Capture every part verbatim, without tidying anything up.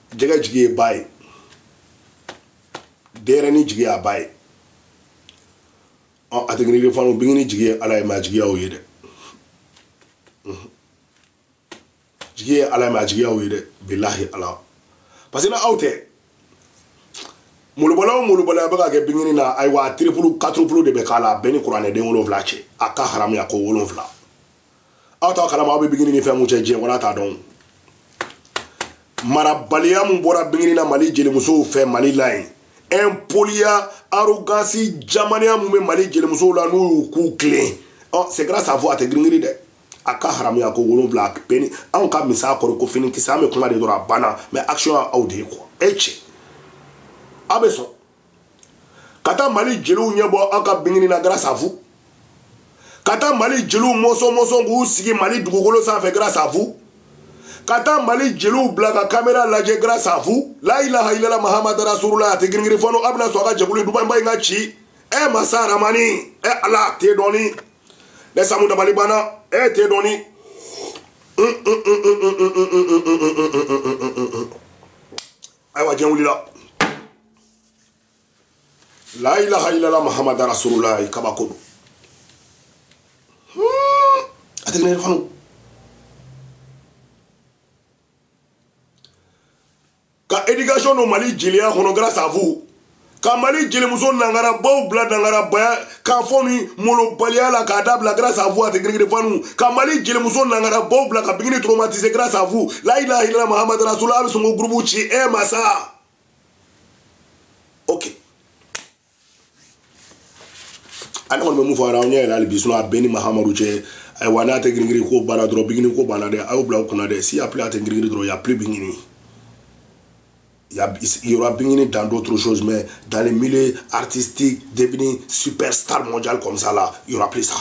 jɛgɛ jigi ye ba ye denyɛrɛnin jigi y'a ba ye a tɛ girin fana bingini jigi ye ala ye mɛ a jigiya o ye dɛ jigi ye ala ye mɛ a jigiya o ye dɛ bilahi ala parce que na aw tɛ molobɔla o molobɔla a bɛ ka kɛ bingini na ayiwa triple quadruple de bɛ k'a la bɛɛ ni kuranɛ den wolonwula cɛ a ka haramuya ko wolonwula aw t'a kalama aw bɛ bingini ni fɛn mun cɛ diɲɛ kɔnɔ a t'a dɔn marabaliya mun bɔra bingini na Mali jelimusow fɛ Mali la yen impoliya arrogance jamaniya mun bɛ Mali jelimusow la n'u y'u k'u tilen ɔ c'est grâce à vous a tɛ girin-girin dɛ a ka haramuya ko wolonwula bɛɛ ni anw ka misa kɔrɔ ko fini kisɛ an bɛ kuma de dɔrɔn a banna mais action aw de ye quoi e cɛ a bɛ sɔn ka taa Mali jeliw ɲɛbɔ aw ka bingini na grâce à vous ka taa Mali jeliw mɔsɔn mɔsɔn k'u sigi Mali dugukolo sanfɛ grâce à vous ka taa Mali jeliw bila ka caméra lajɛ grâce à vous la ilaha illallah Muhammad rasulullah a tɛ girin-girin fɔ a bɛna sɔn a ka jɛkulu Dubaï ba in ka ci e masa ramani e ala t'e dɔɔni ne samu dabali banna e t'e dɔɔni ayiwa jɛn wulila la ilaha illallah Muhammad rasulullah kabako don a tɛ girin-girin fɔ ka éducation no Mali jeliya kɔnɔ grâce à vous ka Mali jelimuso nangara baw bila dangara baya ka fɔ ni molobaliya la k'a dabila grâce à vous a tɛ girin-girin fanu ka Mali jelimuso nangara baw bila ka bingini traumatiser grâce à vous la ilaha illallah Muhammad rasulullah a bɛ sɔn ko groupe ci e masa ok ale kɔni bɛ mun fɔ aw ɲɛ yɛlɛ hali bi sinon a bɛɛ ni Mahamadu cɛ ayiwa n'a tɛ girin-girin ko banna dɔrɔn bingini ko banna dɛ a y'o bila aw kunna dɛ s'il y a plus a tɛ girin-girin dɔrɔn il y a plus bingini. Il y, a, il y aura bien dans d'autres choses, mais dans les milieux artistiques, devenir superstar mondial comme ça, là, il n'y aura plus ça.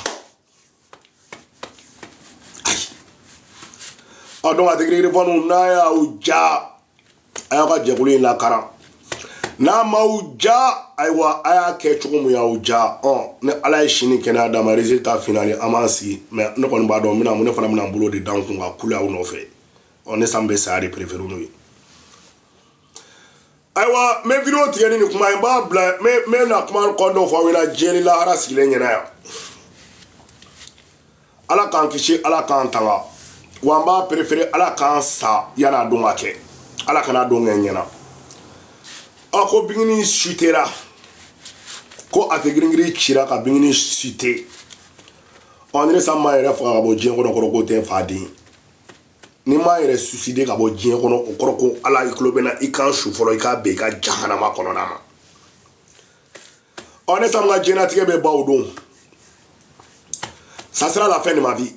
Aïe. Ah, donc, à décrire, nous n'aya ou ja, ayaka djebuli la kara. Na ma ou ja, aywa, ayake chukumu ya ou ja. Oh, ne ala shini kena da ma résultat final amansi, mais ne kon ba do mina mo ne fana mina boulot de dan ko nga kula ou no fait. On est sambe ça ari préféré nous. Aywa me video tigani ni kuma ba bla me me na kuma ko do fo wina jeli la hara sigile nyana ya ala kan kishi ala kan tanga wa ba préférer ala kan sa yana do make ala kana do nyana ako bingini chutera ko ate gringiri chira ka bingini chute on ne sa ma yere fa bo jien ko do ko te fadi ni ma yɛrɛ suicide ka bɔ diɲɛ kɔnɔ o kɔrɔ ko ala i tulo bɛna i kan su fɔlɔ i k'a bɛn i ka jahanama kɔnɔna ma ɔ ne samu ka diɲɛlatigɛ bɛ ban o don ça sera la fin de ma vie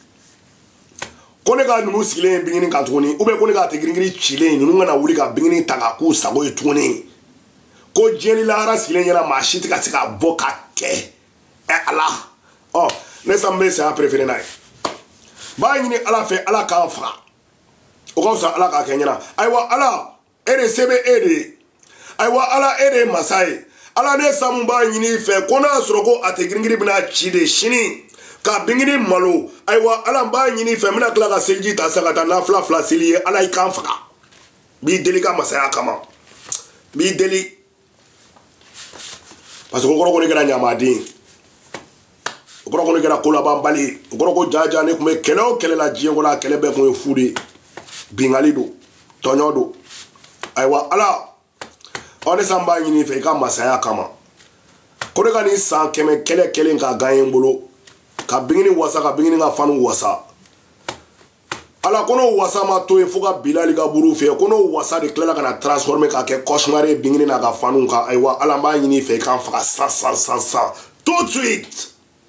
ko ne ka ninnu sigilen ye bingini kan tuguni ou bien ko ne ka tɛ girin-girin cilen ninnu kana wuli ka bingini ta k'a k'u sago ye tuguni ko diɲɛ ni lahara sigilen ɲɛna maa si tɛ ka se ka bɔ ka kɛ ɛ ala ɔ ne samu bɛ saya préféré n'a ye b'a ɲini ala fɛ ala k'an faga o ka fisa ala k'a kɛ ɲɛna ayiwa ala e de se bɛ e de ye ayiwa ala e de ye masa ye ala ne samu b'a ɲini i fɛ ko n'a y'a sɔrɔ ko a tɛ girin-girin bɛna ci de sini ka bingini malo ayiwa ala b'a ɲini i fɛ n bɛna tila ka seliji ta sisan ka taa nafila fila seli ye ala i k'an faga b'i deli ka masaya kama b'i deli parce que o kɔrɔ ko ne kɛra ɲamaden o kɔrɔ ko ne kɛra kolabanbali o kɔrɔ ko jaja ne tun bɛ kɛlɛ o kɛlɛ la diɲɛ kɔnɔ a kɛlɛ bɛɛ tun ye fu de bingali don tɔɲɔ don ayiwa ala ɔ ne san b'a ɲini i fɛ i ka masaya kama ko ne ka nin san kɛmɛ kɛlɛ kelen ka gan ye n bolo ka bingini wasa ka bingini ka fanu wasa ala ko n'o wasa ma to yen fo ka bilali ka buru fɛ ko n'o wasa de tilala ka na transformer ka kɛ cauchemar ye bingini n'a ka fanu kan ayiwa ala b'a ɲini i fɛ i k'an faga san san san san tout de suite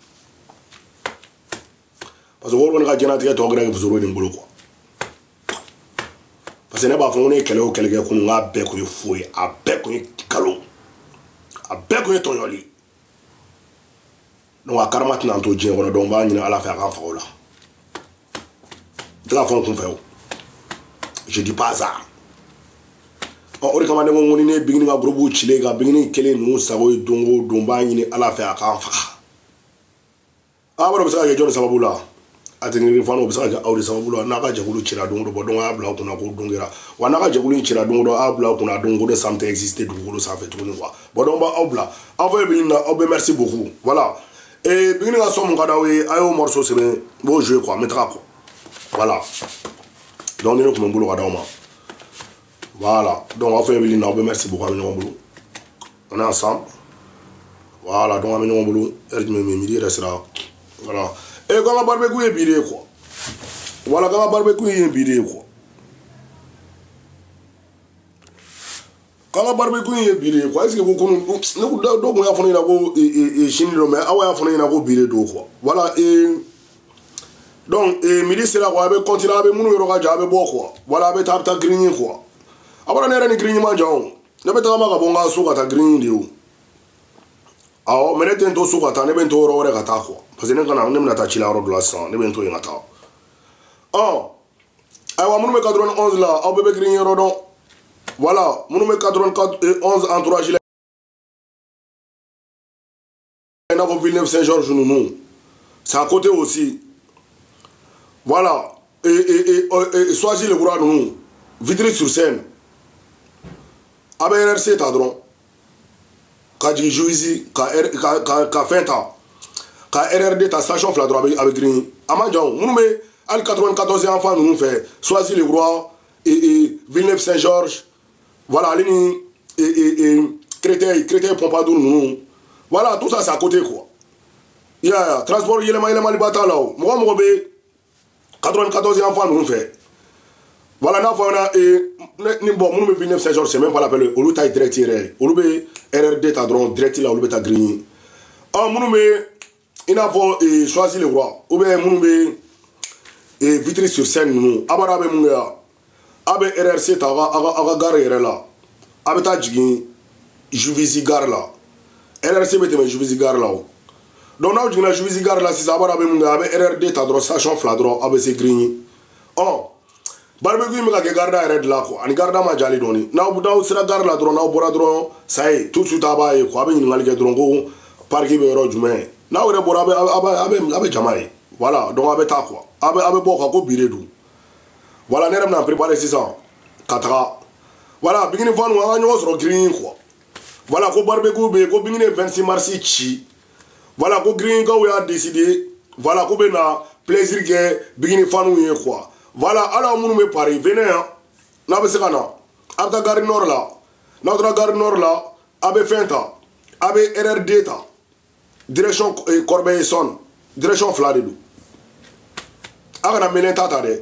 parce que wari kɔni ka diɲɛlatigɛ tɔ kɛra fusoro nin bolo quoi parce que ne b'a fɔ ko ne ye kɛlɛ o kɛlɛ kɛ kun k'a bɛɛ kun ye fu ye a bɛɛ kun ye nkalon a bɛɛ kun ye tɔɲɔli donc a karama tɛna to diɲɛ kɔnɔ donc n b'a ɲini ala fɛ a k'an faga o la n tɛ ka fɔ n kun fɛ o je dis pas ça ɔ o de kama ne ko n ko ni ne ye bingini ka groupe cilen ka bingini kelen ninnu sago ye don o don n b'a ɲini ala fɛ a k'an faga a b'a dɔn o bɛ se ka kɛ jɔnni sababu la atengiri fano bisa ka awri sababu na ka jagulu cira dongo bo dongo abla kuna ko dongera wa na ka jagulu cira dongo abla kuna dongo de samte exister dongo ça fait tourner quoi bo dongo abla avoye binna obe merci beaucoup voilà et binna ga som kada we ayo morceau c'est bon jouer quoi mettra quoi voilà donc nous comme boulot kada ma voilà donc avoye binna obe merci beaucoup ami boulot on est ensemble voilà donc ami boulot elle me midi restera voilà. Et quand on barbecue est biré quoi. Voilà quand on barbecue est biré quoi. Quand on barbecue est biré quoi. Est-ce que vous connaissez nous donc on a fait une go et et chini mais ah ouais a fait une go biré do quoi. Voilà et donc et midi c'est là quoi avec continuer avec mon yoro ga avec bo quoi. Voilà avec tap tap green quoi. Abara nera ni green ma jaon. Na beta ma ga bonga so ka ta green dio. Ah mais n'était pas so ka ta ne bento ro re ka ta quoi. Parce que nous avons un tachila au glaçon, nous avons un tachila. Oh, alors nous avons quatre-vingt-onze là, au bébé green rodon. Voilà, nous avons quatre-vingt-onze entourage là. Nous avons Villeneuve-Saint-Georges nous. C'est à côté aussi. Voilà, et et et, et Soisy le Goura nous. Vitry-sur-Seine. Avec R R C tadron. Kadji Jouizi, ka ka ka Fenta. Ka R R D ta station fladro avec avec green amanjao nous met al quatre-vingt-quatorze enfants nous fait Soisy le Roi et et Villeneuve-Saint-Georges voilà ligne et et et Créteil Créteil Pompadour nous voilà tout ça c'est à côté quoi il y a transport il est mal il est mal bata là moi moi be quatre-vingt-quatorze enfants nous fait voilà na fa na et ni bon nous met Villeneuve-Saint-Georges c'est même pas l'appel au taille direct au be R R D ta drone direct là au be ta green ah nous met il a fait Choisy le Roi ou bien mon bé et Vitry-sur-Seine nous abara be mon gars abe R R C ta aga aga gare yere là abe ta jigi Juvisy gare là R R C bete me Juvisy gare là donc na jigi na Juvisy gare là si abara be mon gars abe R R D ta droit station fladro abe c'est grigny oh barbecue me ga garda red là quoi ani garda ma jali doni na bu daw sira gare là droit na bora droit ça y est tout de suite abaye quoi abe ni ngal ge droit go parki be ro jume na wore bora abe abe abe jamaï voilà donc abe ta quoi abe abe boka ko biredu voilà nerem na préparer six cents quatre voilà bingini vanu wa nyo so green quoi voilà ko barbecue be ko bingini vingt-six mars chi voilà ko green ko we a décidé voilà ko be na plaisir que bingini fanu ye quoi voilà alors munu me Paris venez hein na be sekana abta gare nord là notre gare nord là abe Fenta abe R R D ta direction Corbeil-Essonnes direction Fladedou agana melen tata de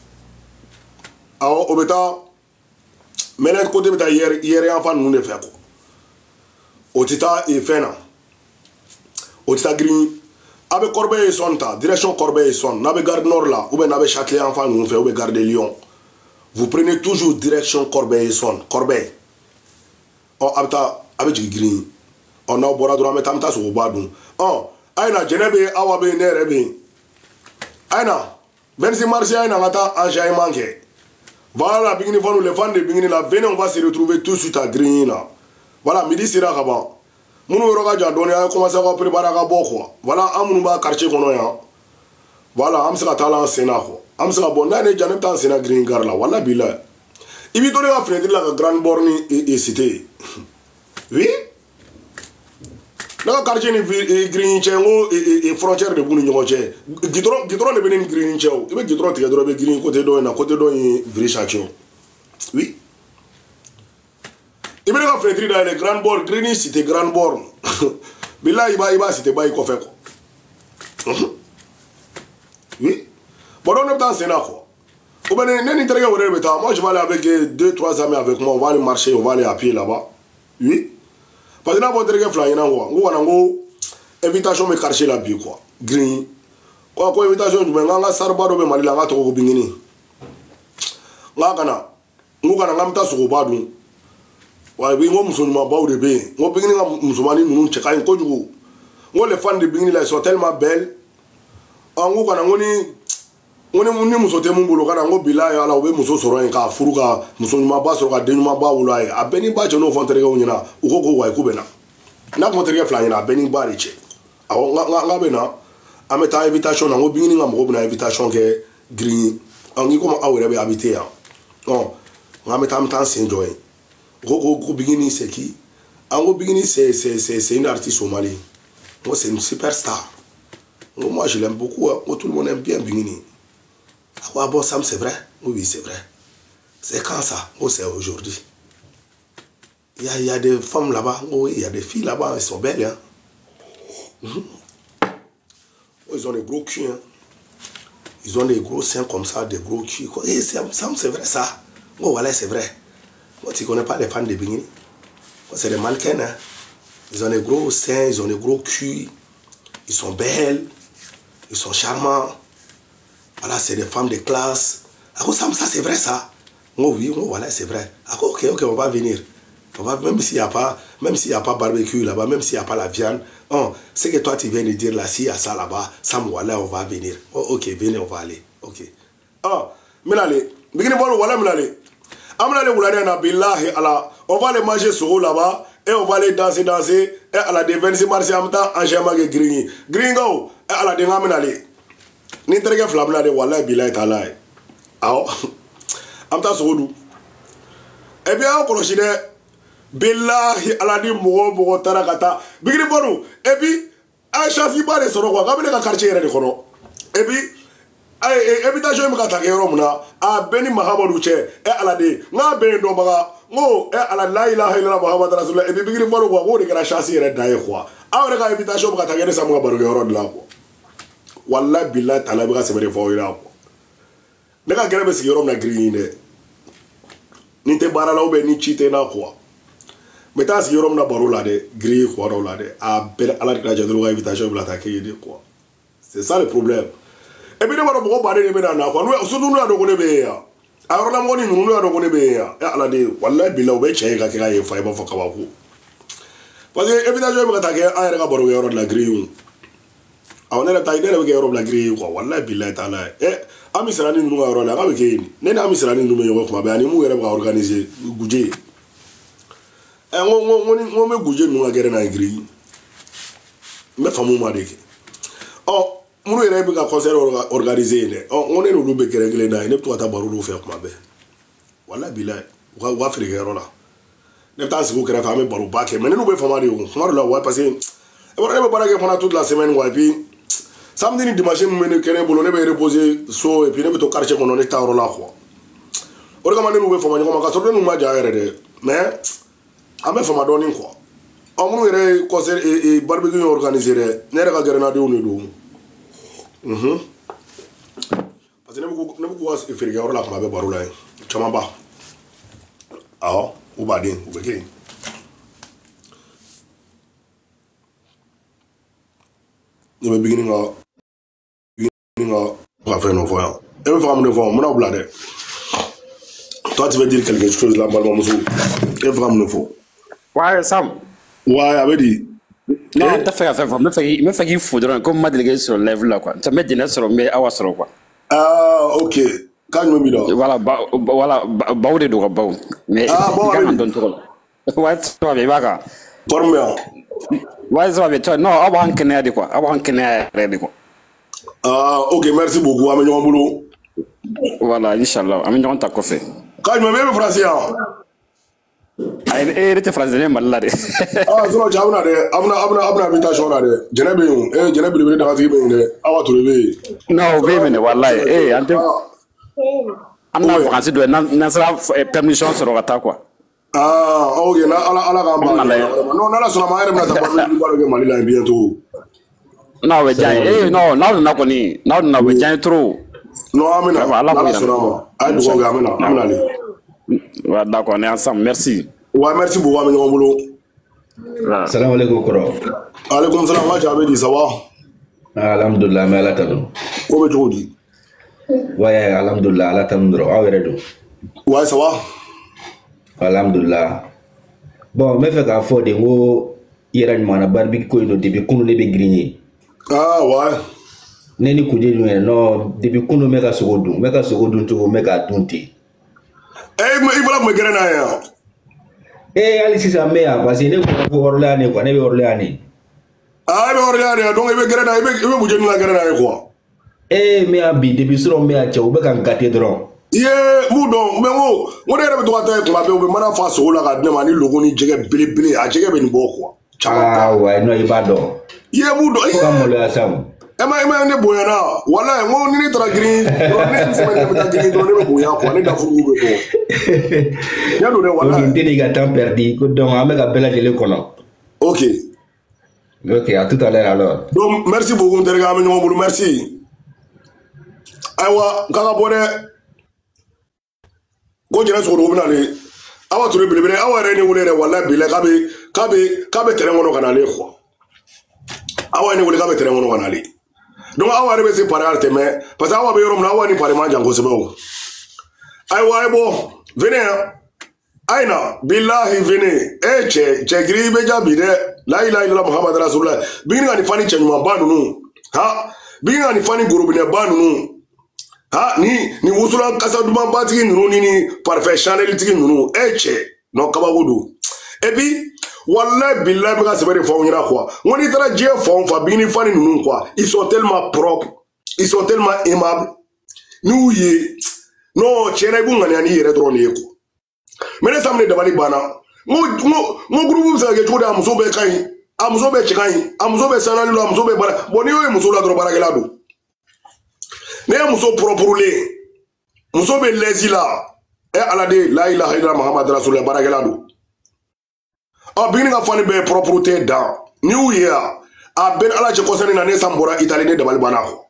awo obeta melen côté beta hier hier enfant nous ne fait quoi otita et fena otita green abe Corbeil-Essonnes ta direction Corbeil-Essonnes nabe garde nord là ou bien nabe Châtelet enfant nous fait ou bien garde Lyon vous prenez toujours direction Corbeil-Essonnes Corbeil oh abta abe green on a bora dura metamta so badun oh aina jenebe awabe nerebe aina vingt-six mars aina ngata enjaillement manqué voilà bingini vonu le fan de bingini la venez on va se retrouver tout de suite à green là voilà midi sera kaba munu roga ja doni a commencé à préparer ka boko voilà amunu ba quartier kono ya voilà am sera tala sena ko am sera bon na ne janem tan sena green gar là wala bila ibi doni va frère la grande borne et cité oui na quartier ni green chengo et frontière de bunu nyoche gidron gidron de benen green cheo ibe gidron te gidron be green côté do na côté do vrai chacho oui ibe na frédéric dans les grandes bornes green cité grande borne billahi ba iba cité ba ko fait ko oui bon on est dans c'est là quoi ou ben neni trega wore beta moi je vais aller avec deux trois amis avec moi on va aller marcher on va aller à pied là-bas oui parce que na bon trega fly na ngo ngo na ngo invitation me quartier la bi quoi green quoi quoi invitation du nga sarba do be malila nga to ko bingini nga kana ngo kana ngamta so ko badu wa bi ngo musuma ba de be ngo bingini nga musumani nunu cheka ko jugo ngo les fans de bingini là sont tellement belles ngo kana ngo ni ngoni munni muso te mumbulu kana ngo bila ya ala obe muso soro en ka furuka muso nyuma ba soro ka denyuma ba wula ya abeni ba chono fontere ko nyina uko ko wa ikubena na ko tere fla nyina abeni ba riche awo nga nga bena en mettant invitation na ngo bingini ngam go na invitation ke green en ngi comme awre be habiter ya non ngam mettant temps c'est enjoy go go go bingini c'est qui en go bingini c'est c'est c'est une artiste somali moi c'est une superstar moi je l'aime beaucoup moi tout le monde aime bien bingini ah bon Sam c'est vrai oui c'est vrai c'est quand ça oh c'est aujourd'hui il y a il y a des femmes là-bas oui il y a des filles là-bas elles sont belles hein. Mm-hmm. Oh, ils ont des gros culs hein. Ils ont des gros seins comme ça, des gros culs. Et c'est vrai ça. Oh voilà, c'est vrai. Moi, tu connais pas les fans de bikini. C'est des mannequins. Hein. Ils ont des gros seins, ils ont des gros culs. Ils sont belles. Ils sont charmants. Voilà, c'est des femmes de classe. Ah, ça, ça c'est vrai ça. Oh oui, oh, voilà, c'est vrai. Ah, ok, ok, on va venir. On va, même s'il n'y a pas, même s'il n'y a pas barbecue là-bas, même s'il n'y a pas la viande. Oh, c'est que toi tu viens de dire là, s'il y a ça là-bas, ça voilà, on va venir. Oh, ok, venez, on va aller. Ok. Oh, Milale, Bikini Bolo, voilà Milale. Amnale Oulade na billahi ala, on va aller manger sur là-bas et on va aller danser, danser et à la vingt-six mars en temps en jamais gringi. Gringo, et à la denga Milale. Ni trege flamnale wala billahi ta'ala. Ah, amta sur eh bien, on connaît billahi ala di mogo mogo tarakata Bikini Bolo et puis a chafi ba de soro quoi kamene ka quartier re de kono et puis ay invitation mi ka ta ke ro muna a beni Mahamadou che e ala de nga be ndo baga ngo e ala la ilaha illallah Muhammad rasulullah et puis Bikini Bolo quoi ngo de ka chasi re da e quoi a re ka invitation mi ka ta ke sa mo baro ro de la quoi wallahi billahi taala bi ka se be fo ira quoi ne ka gere be si ro na green de ni te barala ou be ni chite na quoi. Mais t'as si yorom na baro là de grille quoi là de à belle à la grâce de l'invitation pour l'attaquer de quoi. C'est ça le problème. Et puis nous va beaucoup parler de maintenant quoi. Nous surtout nous à donc on est bien. Alors là moi nous nous à donc on est bien. Et à la de wallahi billah ou be cheye ka kira e fa ba fa ka ba ko. Parce que invitation pour attaquer à re ka baro yoro de la grille. A on est la taille de la yoro de la grille quoi. Wallahi billah taala. Eh ami sirani nous yoro là ka be ke ni. Ne na ami sirani nous me yoro ko ba ani mu yere ba organiser guje. On me bouge nous à guerre na gris. Mais famille m'a dit. Oh, nous est un concert organisé. On est au lobe kerengle na. Ne toi ta barou faire comme ben. Voilà bila. Wa wa frère là. Ne t'as si vous créez famille barou pas que. Mais nous be famille on. Moi là ouais parce que. On va pas que pendant toute la semaine ouais puis. Samedi ni dimanche nous me kere bolo ne be reposer so et puis ne be to quartier qu'on on est à là quoi. On regarde nous be famille comme ka sorte nous ma jaere de. Mais ame fama doni quoi amunu ere concert et et barbecue organisé re ne re ka grenade on do mhm parce que ne bu ne bu was ifiri ga orla kuma be barula chama ba ah u ba din u be ke ne be beginning ga beginning ga va faire nos voyants et me femme ne voit mon blade toi tu veux dire quelque chose là mal mon sou et vraiment ne faut. Ouais, Sam. Ouais, avec dit. Non, t'as fait affaire. Me fait, me fait qu'il faudra comme m'a délégué sur le level là quoi. Ça met des sur mais à sur quoi. Ah, ok. Quand je me mis là. Voilà, voilà, bah de doigts bah. Mais ah bon. Quand on donne trop. Ouais, toi bien baga. Formel. Ouais, ça va toi. Non, avant qu'on ait de quoi. Avant qu'on ait de quoi. Ah, ok, merci beaucoup. Améliore mon boulot. Voilà, Inch'Allah. Améliore ta café. Quand je me mets français. Ay était français malade. Ah, so jamna de amna amna amna invitation na de. Jenabe yon, eh jenabe le de kasi be de. Awa to lever. Non, be mene wallahi. Eh, ante amna français do na na sera permission sur rata quoi. Ah, ok, na ala ala ka ba. Non, na la sona ma ere na ta ba ni ba le Mali là bientôt. Non, we jan. Eh, non, na na ko ni. Na na we jan trop. Non, amena. Ala sona ma. Ay do ko amena. Amena le. Ouais, d'accord, on est ensemble, merci. Ouais, merci beaucoup, Amélie Mambolo. Salam alaikum, Koro. Alaikum salam, moi j'avais dit, ça va? Alhamdulillah, mais Allah t'aime. Comment tu dis? Ouais, alhamdulillah, Allah t'aime. Ouais, ça va? Alhamdulillah. Bon, mais fait qu'à faire des mots, il y a une barbecue qui est depuis qu'on est grigné. Ah, ouais. Neni kuje non, depuis qu'on est méga seconde, méga seconde, tu veux méga tunti. Eh, il faut me guérir là. Eh, allez, si ça me a, parce que ne peut pas Orléans, quoi, ne peut Orléans. Ah, mais regarde, donc il veut gagner, il veut, il veut bouger nous la gagner quoi. Eh, mais abi, depuis ce moment, mais à tchao, ben quand gâté drôle. Yeah, moudon, mais wo, on est avec toi, tu m'as fait, on m'a fait ça, on l'a gardé, mani logo ni jege bili bili, a jege ben bo quoi. Ah ouais, non, il va donc. Yeah, moudon. Comment le asam? Eh mais mais ne boya na, wala, on ni tra green, on ne se met pas green, on ne boya quoi, ne da fu bo. Ya do ne wala. Donc il était temps perdu, donc on a belle gelé kono. OK. OK, à tout à l'heure alors. Donc merci beaucoup Terga ami mo merci. Aywa, kaka bode ko jena so do binale awa turu bilibile awa reni wulere wala bile kabe kabe kabe terengono kanale ko awa ni wule kabe terengono kanale donc awa rebe se pare arte mais parce que awa be yorom na awa ni pare manja ngo sebo aywa ebo venez aina billahi venez eh che che gri be jabi de la ilaha illallah muhammad rasulullah binga ni fani chenyuma banu nu ha binga ni fani gorobine banu nu ha ni ni wusula kasa duma batigi nunu ni ni parfait chanel tigi nunu eche no kabagudu et puis wallahi billahi me ka sebere fo nyira quoi ngoni tara je fo fa bini fani nunu quoi ils sont tellement propres ils sont tellement aimables nous ye no chena ibu ngani ani yere drone yeko mene samne dabali bana ngo ngo ngo groupe ça ke tuda amuso be kai amuso be chikai amuso be sanali lo amuso be bara boni yo muso la dro bara gelado ne muso propre muso be lezi la e ala de la ilaha illallah muhammad rasulullah barakallahu a bini ka fani be propreté da new year a ben ala je kosani na ne sambora italie ne dabal banako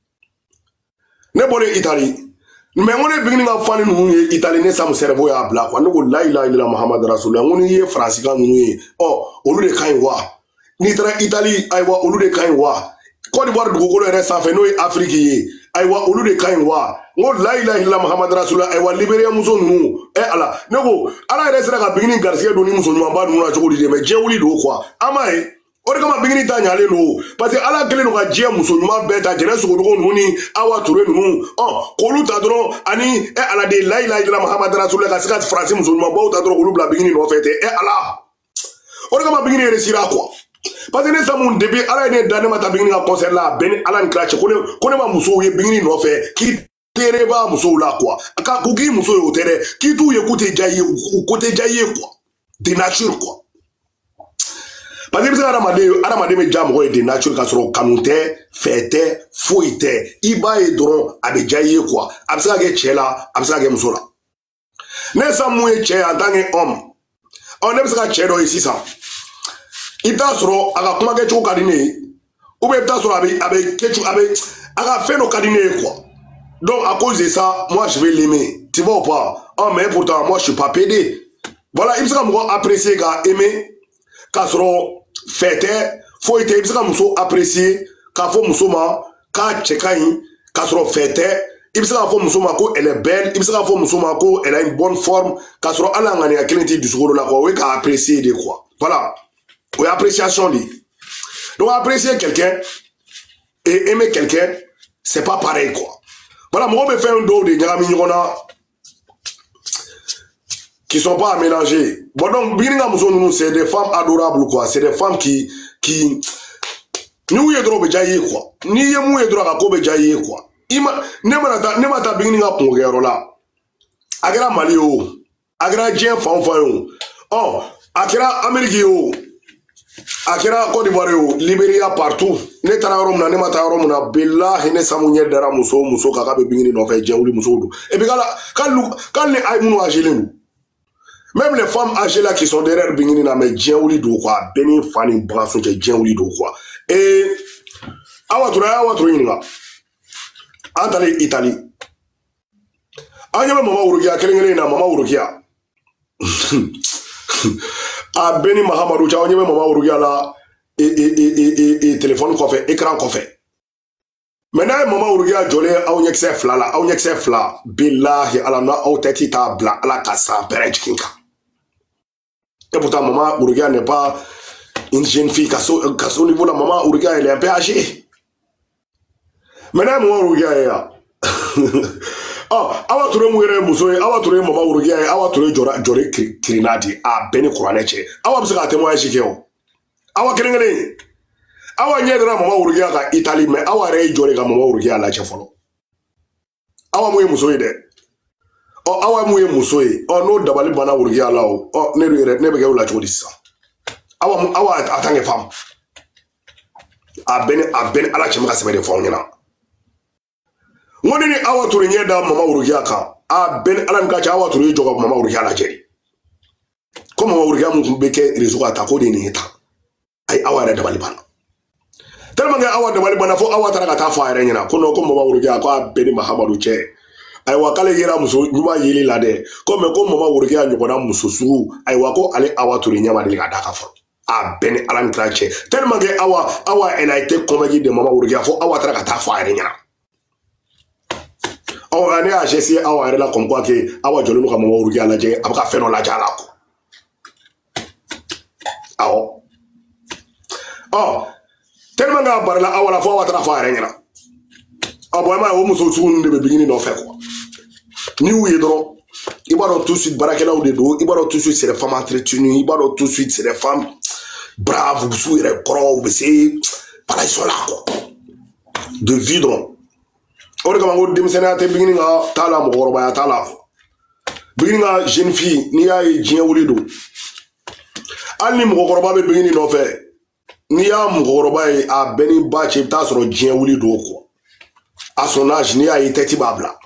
ne bole italie mais ngone bini ka fani nu ye italie ne sam cerveau ya bla ko ngo la ilaha illallah muhammad rasulullah ngoni ye france ka nu ye oh olu de kan wa ni tra italie ay wa olu de kan wa Côte d'Ivoire du Gogolo est sans fait nous Afrique aywa olu de kain wa ngo la ilaha illallah muhammad rasulullah aywa libérer muso nu e ala nego ala resera ka bigini garcia do ni muso nyamba ba nu na choko di me je wuli do quoi ama e o de kama bigini ta nyale no parce que ala kele no ka je muso nyamba beta jere so go nu ni awa toure nu oh kolu ta dro ani e ala de la ilaha illallah muhammad rasulullah ka sika français muso nyamba ba ta dro kolu bla bigini no fete e ala o de kama bigini resira quoi parce que ne samu depuis ala ne dane mata bingini ka concert la ben ala ni klache ko ne ko ne ma muso ye bingini no fe ki tere ba muso la quoi ka ku ki muso yo tere ki tu ye côté jaye côté jaye quoi de nature quoi parce que ça ramade ramade me jam ko de nature ka soro kanute fete foite iba e doron abe jaye quoi absa ke chela absa ke muso la ne samu e che en tant que homme on ne ska che do ici ça ita soro aga kuma ke chu kadine ou bien ita soro abe abe ke chu abe aga fait no kadine quoi donc à cause de ça moi je vais l'aimer tu vois pas oh mais pourtant moi je suis pas pédé voilà il sera moi apprécier ga aimer ka soro fête faut être il sera muso apprécier ka fo muso ma ka chekai ka soro fête il sera fo muso ma ko elle est belle il sera fo muso ma ko elle a une bonne forme ka soro ala ngani ya kelenti du solo la quoi oui ka apprécier de quoi voilà. Oui, appréciation lui. Donc apprécier quelqu'un et aimer quelqu'un, c'est pas pareil quoi. Voilà, moi je fais un dos de Nyami Nyona qui sont pas à mélanger. Bon donc, c'est des femmes adorables quoi. C'est des femmes qui qui nous y drobe jaye quoi. Ni yemu y drobe ko be jaye quoi. Ima ne mata ne mata bingini nga pongero la. Agra Mali o, agra Dien fanfan o. Oh, akira Amérique o. Akira Côte d'Ivoire yo, Libéria partout. Ne tara yoro muna ne mata yoro muna billahi ne samu nye dara muso muso kaka be bingini no fe jenguli muso do. Et puis kala kalu kal ne ay munu agele nous. Même les femmes âgées là qui sont derrière bingini na me jenguli do quoi, beni fani branso je jenguli do quoi. Et awa tura awa tura yinga. Antale Italie. Anya mama urugia kelengele na mama urugia. A Beni Mahamadou Tchao nyeme mama urugia la et et et et et téléphone ko fait écran ko fait maintenant mama urugia jolé aw nyekse fla la aw nyekse fla billahi ala na aw teti ta bla ala kasa perejkinka et pourtant mama urugia n'est pas une jeune fille kaso kaso niveau la maman urugia elle est un peu âgée maintenant mama urugia ya ah awa ture muere muso awa ture mama urugia awa ture jora jore krinadi a beni kuraneche awa bisa ka témoin chikeo awa kelengele awa ɲɛ dira mama wurukiya ka Italie mais awa yɛrɛ ye jɔ de ka mama wurukiya lajɛ fɔlɔ awa mun ye muso ye dɛ ɔ awa mun ye muso ye ɔ n'o dabali banna wurukiya la o ɔ ne yɛrɛ ne bɛ kɛ o la cogo di sisan awa awa a tant que femme a bɛ ni a bɛ ni ala cɛ bɛ ka sɛbɛn de fɔ aw ɲɛna n ko ni awa tun ɲɛ da mama wurukiya kan a bɛ ni ala min ka cɛ awa tun ye jɔ ka mama wurukiya lajɛ de ko mama wurukiya mun tun bɛ kɛ réseau ka ta ko de ye nin ye tan ayi awa yɛrɛ dabali banna tellement que awa dabali banna fo awa taara ka taa fɔ a yɛrɛ ɲɛna ko non ko mama wurukiya ko a bɛ ni mahamadu cɛ ayiwa k'ale yera muso ɲuman yeli la dɛ ko mais ko mama wurukiya ɲɔgɔnna muso sugu ayiwa ko ale awa tun ɲɛ deli ka d'a kan fɔlɔ a bɛɛ ni ala ni kira cɛ tellement que awa awa elle a été convaincue de mama wurukiya fo awa taara ka taa fɔ a yɛrɛ ɲɛna ɔ ne y'a geste awa yɛrɛ la comme quoi que awa jɔlen don ka mama wurukiya lajɛ a bɛ ka fɛn dɔ lajɛ a la ko awɔ ɔ tellement que a barila awa la fo awa taara fɔ a yɛrɛ ɲɛna ɔ bon i m'a ye o muso sugu ninnu de bɛ bikini nɔfɛ quoi n'i y'u ye dɔrɔn i b'a dɔn tout de suite baarakɛlaw de don i b'a dɔn tout de suite c'est des femmes entretenues i b'a dɔn tout de suite c'est des femmes braves u bɛ s'u yɛrɛ kɔrɔ u bɛ se voilà ils sont là quoi de vie dɔrɔn o de kama ko denmisɛnninya tɛ bikini ka t'a la mɔgɔkɔrɔbaya t'a la bikini ka jeune fille n'i y'a ye diɲɛ wuli don hali ni mɔgɔkɔrɔba bɛ bikini nɔfɛ n'i y'a mɔgɔkɔrɔba ye a bɛɛ ni ba cɛ i bɛ taa sɔrɔ diɲɛ wuli don quoi à son âge n'i y'a ye tête b'a bila